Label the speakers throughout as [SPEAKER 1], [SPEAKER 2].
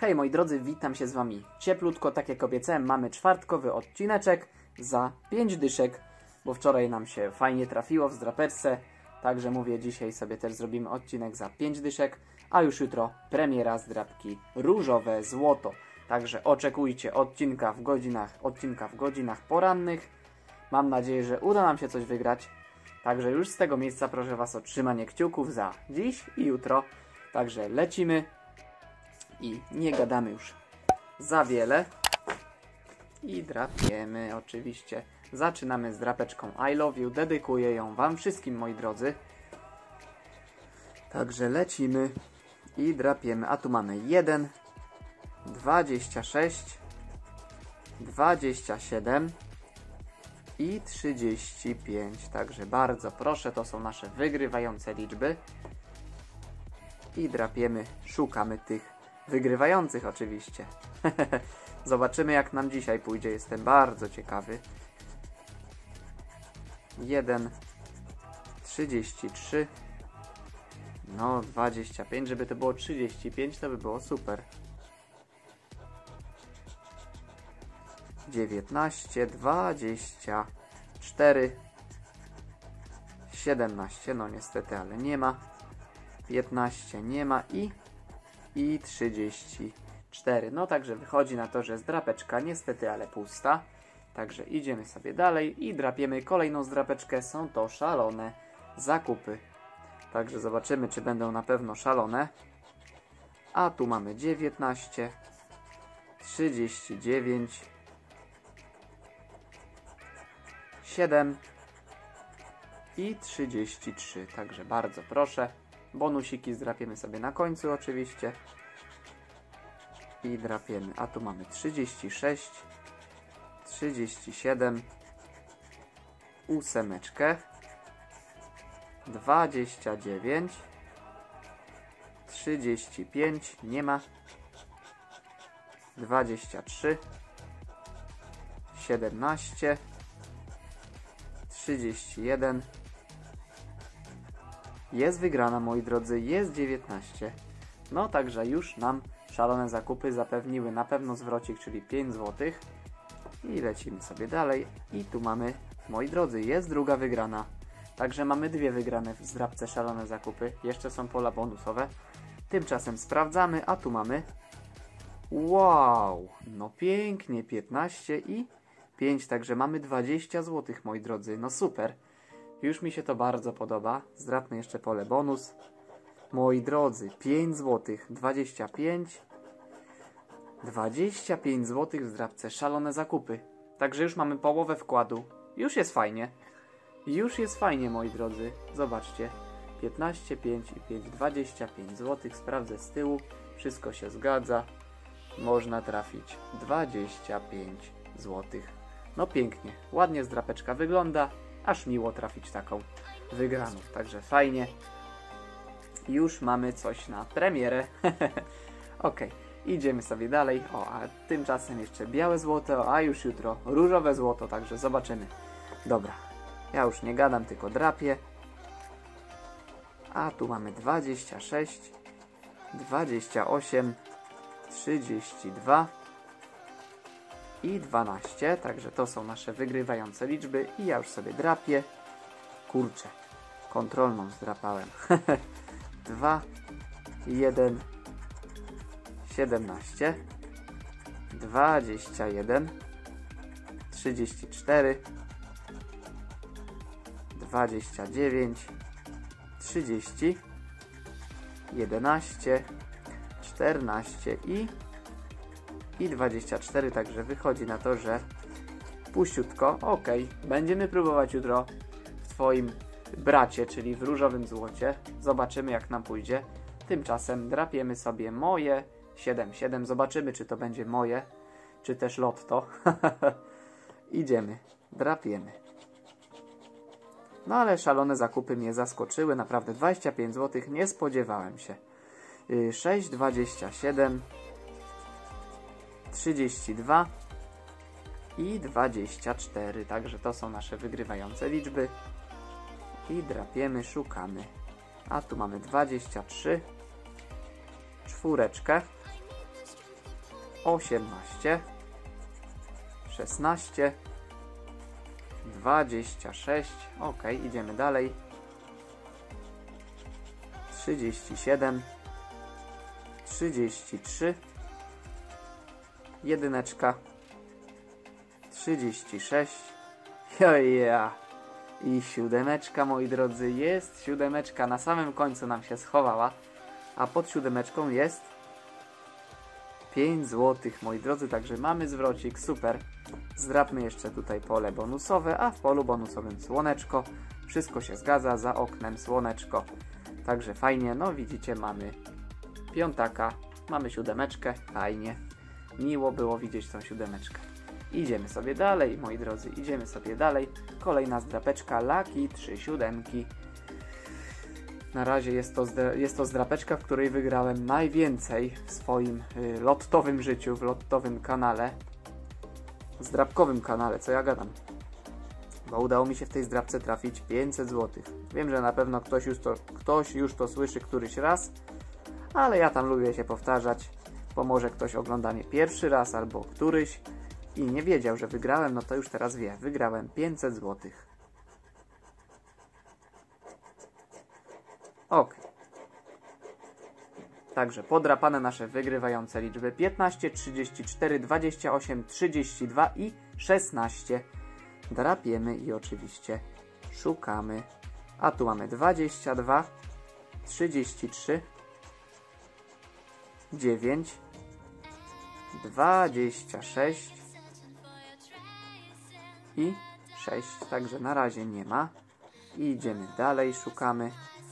[SPEAKER 1] Hej moi drodzy, witam się z wami cieplutko, tak jak obiecałem, mamy czwartkowy odcineczek za 5 dyszek, bo wczoraj nam się fajnie trafiło w zdraperce, także mówię, dzisiaj sobie też zrobimy odcinek za 5 dyszek, a już jutro premiera zdrapki różowe złoto, także oczekujcie odcinka w godzinach porannych, mam nadzieję, że uda nam się coś wygrać, także już z tego miejsca proszę was o trzymanie kciuków za dziś i jutro, także lecimy. I nie gadamy już za wiele. I drapiemy oczywiście. Zaczynamy z drapeczką I love you. Dedykuję ją wam wszystkim, moi drodzy. Także lecimy i drapiemy. A tu mamy 1, 26, 27 i 35. Także bardzo proszę, to są nasze wygrywające liczby. I drapiemy, szukamy tych wygrywających oczywiście. Zobaczymy, jak nam dzisiaj pójdzie. Jestem bardzo ciekawy. 1, 33, no 25, żeby to było 35, to by było super. 19, 24, 17, no niestety, ale nie ma. 15 nie ma i 34. No także wychodzi na to, że zdrapeczka niestety, ale pusta. Także idziemy sobie dalej i drapiemy kolejną zdrapeczkę. Są to szalone zakupy. Także zobaczymy, czy będą na pewno szalone. A tu mamy 19, 39, 7 i 33. Także bardzo proszę. Bonusiki zdrapiemy sobie na końcu oczywiście. I drapiemy. A tu mamy 36, 37, 8, 29, 35, nie ma, 23, 17, 31. Jest wygrana, moi drodzy, jest 19. No także już nam szalone zakupy zapewniły na pewno zwrocik, czyli 5 zł. I lecimy sobie dalej. I tu mamy, moi drodzy, jest druga wygrana. Także mamy dwie wygrane w zdrapce szalone zakupy. Jeszcze są pola bonusowe. Tymczasem sprawdzamy, a tu mamy... Wow! No pięknie, 15 i 5. Także mamy 20 zł, moi drodzy. No super. Już mi się to bardzo podoba. Zdrapmy jeszcze pole bonus. Moi drodzy, 5 zł, 25 zł w zdrapce szalone zakupy. Także już mamy połowę wkładu. Już jest fajnie. Już jest fajnie, moi drodzy. Zobaczcie. 15, 5 i 5, 25 zł. Sprawdzę z tyłu. Wszystko się zgadza. Można trafić 25 zł. No pięknie. Ładnie zdrapeczka wygląda. Aż miło trafić taką wygraną. Także fajnie. Już mamy coś na premierę. Ok, idziemy sobie dalej. O, a tymczasem jeszcze białe złoto, a już jutro różowe złoto, także zobaczymy. Dobra, ja już nie gadam, tylko drapię. A tu mamy 26, 28, 32 i 12. Także to są nasze wygrywające liczby i ja już sobie drapię. Kurczę, kontrolną zdrapałem. 2, 1, 17, 21, 34, 29, 30, 11, 14 i 24. Także wychodzi na to, że puściutko. Ok, będziemy próbować jutro w twoim bracie, czyli w różowym złocie. Zobaczymy, jak nam pójdzie. Tymczasem drapiemy sobie moje 7. Zobaczymy, czy to będzie moje, czy też lotto. Idziemy, drapiemy. No ale szalone zakupy mnie zaskoczyły. Naprawdę 25 zł, nie spodziewałem się. 6, 27, 32 i 24. Także to są nasze wygrywające liczby. I drapiemy, szukamy. A tu mamy 23, czwóreczkę, 18, 16, 26, ok, idziemy dalej, 37, 33, jedyneczka, 36, joja, i siódemeczka, moi drodzy, jest siódemeczka, na samym końcu nam się schowała, a pod siódemeczką jest 5 zł, moi drodzy, także mamy zwrocik, super. Zdrapmy jeszcze tutaj pole bonusowe, a w polu bonusowym słoneczko. Wszystko się zgadza, za oknem słoneczko. Także fajnie, no widzicie, mamy piątaka, mamy siódemeczkę, fajnie. Miło było widzieć tą siódemeczkę. Idziemy sobie dalej, moi drodzy, idziemy sobie dalej. Kolejna zdrapeczka, Lucky 3 siódemki. Na razie jest to zdrapeczka, w której wygrałem najwięcej w swoim lottowym życiu, w lottowym kanale. Zdrapkowym kanale, co ja gadam. Bo udało mi się w tej zdrapce trafić 500 zł. Wiem, że na pewno ktoś już to słyszy któryś raz, ale ja tam lubię się powtarzać, bo może ktoś ogląda mnie pierwszy raz albo któryś i nie wiedział, że wygrałem, no to już teraz wie. Wygrałem 500 zł. Ok. Także podrapane nasze wygrywające liczby 15, 34, 28, 32 i 16. Drapiemy i oczywiście szukamy. A tu mamy 22, 33, 9, 26 i 6. Także na razie nie ma. I idziemy dalej, szukamy.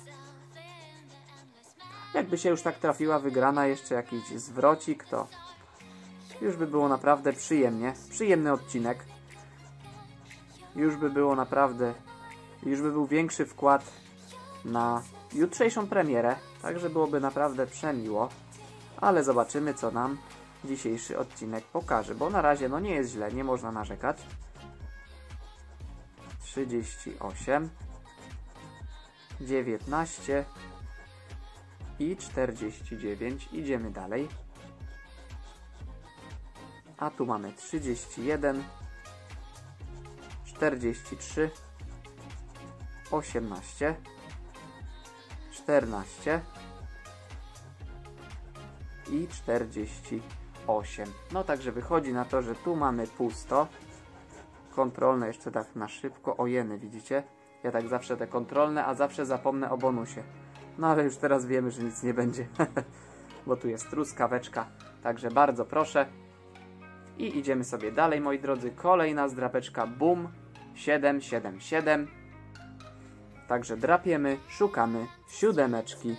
[SPEAKER 1] Jakby się już tak trafiła wygrana, jeszcze jakiś zwrocik, to już by było naprawdę przyjemnie. Przyjemny odcinek. Już by było naprawdę, już by był większy wkład na jutrzejszą premierę. Także byłoby naprawdę przemiło. Ale zobaczymy, co nam dzisiejszy odcinek pokaże. Bo na razie no nie jest źle, nie można narzekać. 38, 19 i 49. Idziemy dalej. A tu mamy 31, 43, 18, 14 i 48. No także wychodzi na to, że tu mamy pusto. Kontrolne jeszcze tak na szybko. Ojeny, widzicie? Ja tak zawsze te kontrolne, a zawsze zapomnę o bonusie. No ale już teraz wiemy, że nic nie będzie. Bo tu jest truskaweczka. Także bardzo proszę. I idziemy sobie dalej, moi drodzy. Kolejna zdrapeczka. Boom. 777. Także drapiemy, szukamy siódemeczki.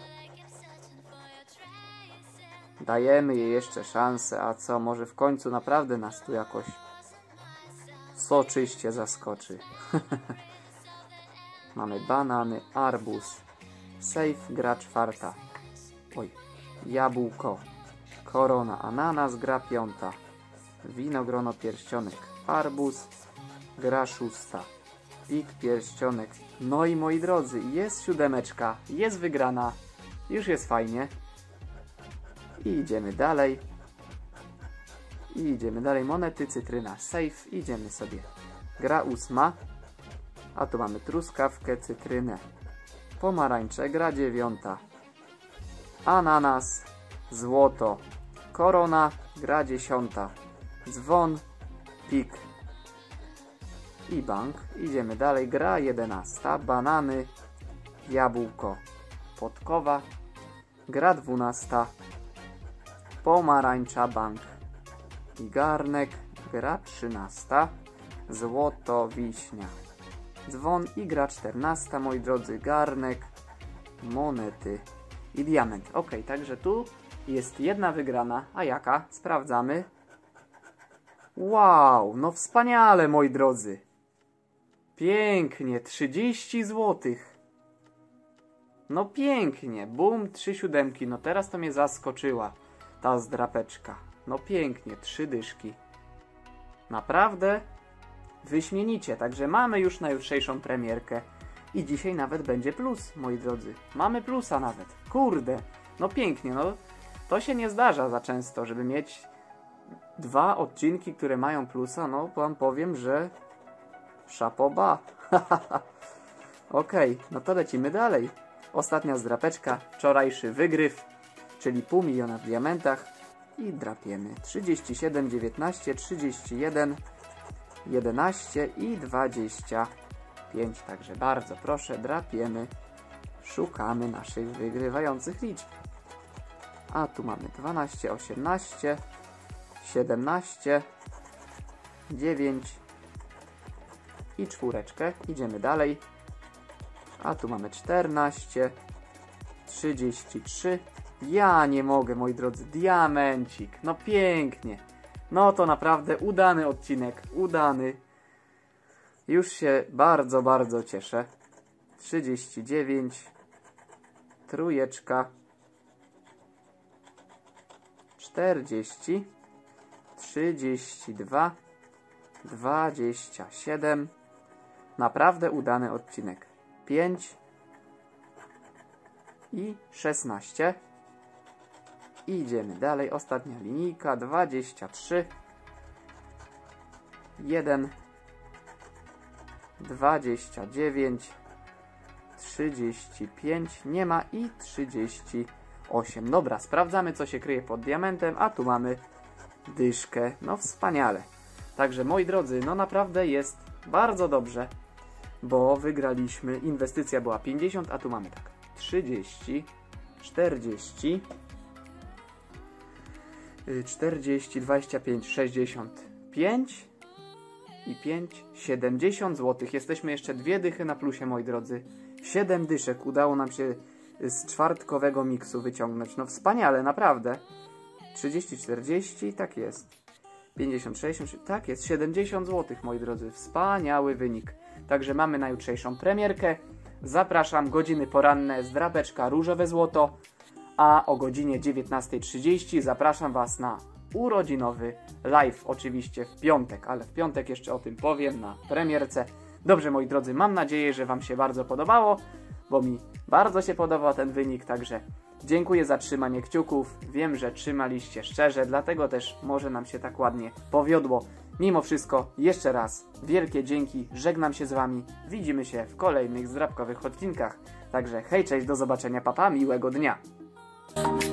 [SPEAKER 1] Dajemy jej jeszcze szansę. A co? Może w końcu naprawdę nas tu jakoś soczyście zaskoczy. Mamy banany, arbuz. Safe, gra czwarta. Oj, jabłko. Korona, ananas, gra piąta. Winogrono, pierścionek, arbuz, gra szósta. Pik, pierścionek. No i moi drodzy, jest siódemeczka, jest wygrana. Już jest fajnie. I idziemy dalej. Monety, cytryna, safe. Idziemy sobie. Gra ósma. A tu mamy truskawkę, cytrynę. Pomarańcze, gra dziewiąta. Ananas, złoto. Korona, gra dziesiąta. Dzwon, pik i bank. Idziemy dalej. Gra 11. Banany, jabłko, podkowa. Gra 12. Pomarańcza, bank i garnek. Gra 13. Złoto, wiśnia, dzwon i gra 14. Moi drodzy, garnek, monety i diament. Ok, także tu jest jedna wygrana. A jaka? Sprawdzamy. Wow, no wspaniale, moi drodzy. Pięknie, 30 zł. No pięknie, boom, 3 siódemki. No teraz to mnie zaskoczyła ta zdrapeczka. No pięknie, 3 dyszki. Naprawdę wyśmienicie. Także mamy już na jutrzejszą premierkę. I dzisiaj nawet będzie plus, moi drodzy. Mamy plusa nawet. Kurde, no pięknie, no to się nie zdarza za często, żeby mieć 2 odcinki, które mają plusa, no wam powiem, że szapoba. Okej, no to lecimy dalej. Ostatnia zdrapeczka, wczorajszy wygryw, czyli 500 000 w diamentach i drapiemy. 37, 19, 31, 11 i 25. Także bardzo proszę, drapiemy. Szukamy naszych wygrywających liczb. A tu mamy 12, 18, 17, 9 i 4. Idziemy dalej. A tu mamy 14, 33. Ja nie mogę, moi drodzy. Diamencik. No pięknie. No to naprawdę udany odcinek. Udany. Już się bardzo, bardzo cieszę. 39. Trójeczka. 40. 32. 27. Naprawdę udany odcinek. 5 i 16. Idziemy dalej. Ostatnia linijka. 23. 1. 29. 35. Nie ma i 38. Dobra, sprawdzamy, co się kryje pod diamentem. A tu mamy dyszkę. No wspaniale. Także moi drodzy, no naprawdę jest bardzo dobrze, bo wygraliśmy. Inwestycja była 50, a tu mamy tak 30, 40, 40, 25, 65 i 5, 70 zł. Jesteśmy jeszcze 2 dychy na plusie, moi drodzy. 7 dyszek udało nam się z czwartkowego miksu wyciągnąć. No wspaniale, naprawdę. 30, 40, tak jest. 50, 60, tak jest. 70 zł, moi drodzy. Wspaniały wynik. Także mamy na jutrzejszą premierkę. Zapraszam, godziny poranne, zdrapeczka różowe złoto. A o godzinie 19:30 zapraszam Was na urodzinowy live. Oczywiście w piątek, ale w piątek jeszcze o tym powiem na premierce. Dobrze, moi drodzy, mam nadzieję, że Wam się bardzo podobało, bo mi bardzo się podobał ten wynik, także dziękuję za trzymanie kciuków. Wiem, że trzymaliście szczerze, dlatego też może nam się tak ładnie powiodło. Mimo wszystko, jeszcze raz wielkie dzięki, żegnam się z Wami. Widzimy się w kolejnych zdrapkowych odcinkach. Także hej, cześć, do zobaczenia, papa, miłego dnia.